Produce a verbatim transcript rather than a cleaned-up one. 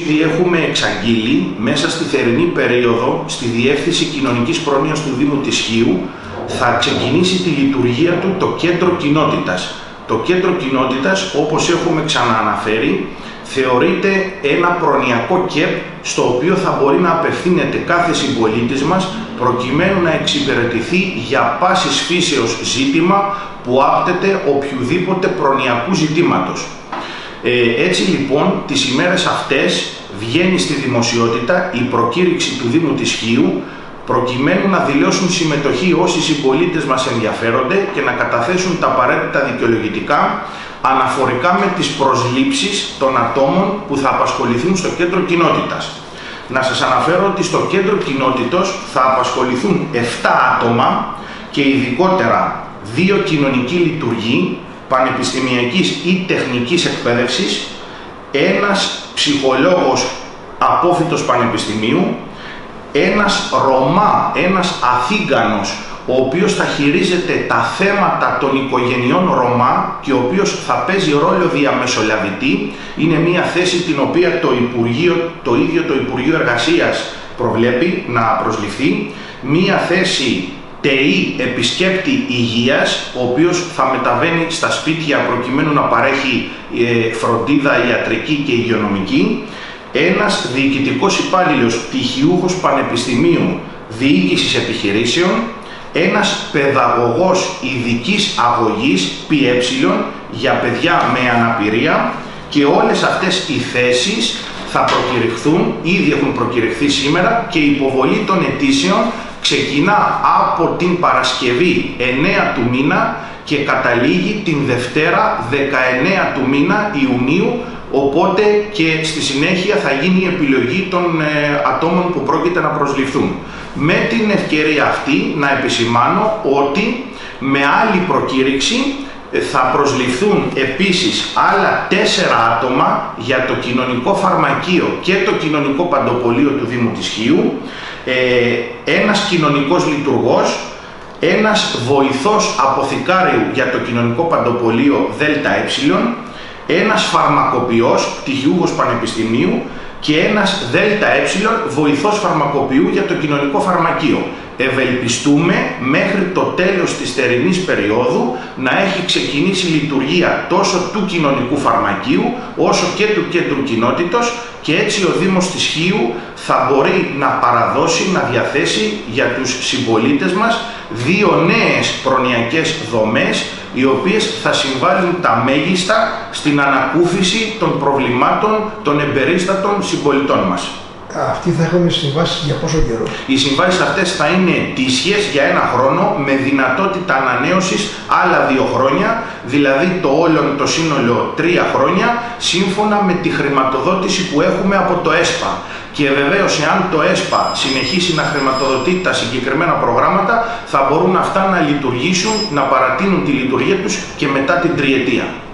ήδη έχουμε εξαγγείλει, μέσα στη θερινή περίοδο, στη Διεύθυνση Κοινωνικής Πρόνοιας του Δήμου της Χίου, θα ξεκινήσει τη λειτουργία του το Κέντρο Κοινότητας. Το Κέντρο Κοινότητας, όπως έχουμε ξανααναφέρει, θεωρείται ένα προνοιακό ΚΕΠ, στο οποίο θα μπορεί να απευθύνεται κάθε συμπολίτης μας, προκειμένου να εξυπηρετηθεί για πάσης φύσεως ζήτημα που άπτεται οποιουδήποτε προνοιακού ζητήματος. Ε, έτσι λοιπόν, τις ημέρες αυτές βγαίνει στη δημοσιότητα η προκήρυξη του Δήμου της Χίου, προκειμένου να δηλώσουν συμμετοχή όσοι συμπολίτες μας ενδιαφέρονται και να καταθέσουν τα απαραίτητα δικαιολογητικά αναφορικά με τις προσλήψεις των ατόμων που θα απασχοληθούν στο Κέντρο Κοινότητας. Να σας αναφέρω ότι στο Κέντρο Κοινότητος θα απασχοληθούν επτά άτομα και ειδικότερα δύο κοινωνικοί λειτουργοί πανεπιστημιακής ή τεχνικής εκπαίδευσης, ένας ψυχολόγος απόφοιτος πανεπιστημίου, ένας Ρωμά, ένας Αθήγανος, ο οποίος θα χειρίζεται τα θέματα των οικογενειών Ρωμά και ο οποίος θα παίζει ρόλο διαμεσολαβητή. Είναι μια θέση την οποία το, Υπουργείο, το ίδιο το Υπουργείο Εργασίας προβλέπει να προσληφθεί. Μια θέση ΤΕΗ επισκέπτη υγείας, ο οποίος θα μεταβαίνει στα σπίτια προκειμένου να παρέχει ε, φροντίδα ιατρική και υγειονομική. Ένας διοικητικός υπάλληλος πτυχιούχος πανεπιστημίου διοίκησης επιχειρήσεων, ένας παιδαγωγός ειδικής αγωγής ΠΕ για παιδιά με αναπηρία, και όλες αυτές οι θέσεις θα προκηρυχθούν, ήδη έχουν προκηρυχθεί σήμερα, και η υποβολή των αιτήσεων ξεκινά από την Παρασκευή εννέα του μήνα και καταλήγει την Δευτέρα δεκαεννέα του μήνα Ιουνίου, οπότε και στη συνέχεια θα γίνει η επιλογή των ε, ατόμων που πρόκειται να προσληφθούν. Με την ευκαιρία αυτή να επισημάνω ότι με άλλη προκήρυξη θα προσληφθούν επίσης άλλα τέσσερα άτομα για το κοινωνικό φαρμακείο και το κοινωνικό παντοπολείο του Δήμου της Χίου, ε, ένας κοινωνικός λειτουργός, ένας βοηθός αποθηκάριου για το κοινωνικό παντοπολείο ΔΕΛΤΑ, ένας φαρμακοποιός πτυχιούχος πανεπιστημίου και ένας ΔΕΛΤΑ βοηθός φαρμακοποιού για το κοινωνικό φαρμακείο. Ευελπιστούμε μέχρι το τέλος της θερινής περίοδου να έχει ξεκινήσει η λειτουργία τόσο του κοινωνικού φαρμακείου όσο και του Κέντρου Κοινότητος, και έτσι ο Δήμος της Χίου θα μπορεί να παραδώσει, να διαθέσει για τους συμπολίτες μας δύο νέες προνοιακές δομές, οι οποίες θα συμβάλλουν τα μέγιστα στην ανακούφιση των προβλημάτων των εμπερίστατων συμπολιτών μας. Αυτοί θα έχουν συμβάσεις για πόσο καιρό? Οι συμβάσεις αυτές θα είναι ετήσιες για ένα χρόνο, με δυνατότητα ανανέωσης άλλα δύο χρόνια, δηλαδή το όλο το σύνολο τρία χρόνια, σύμφωνα με τη χρηματοδότηση που έχουμε από το ΕΣΠΑ. Και βεβαίως, εάν το ΕΣΠΑ συνεχίσει να χρηματοδοτεί τα συγκεκριμένα προγράμματα, θα μπορούν αυτά να λειτουργήσουν, να παρατείνουν τη λειτουργία τους και μετά την τριετία.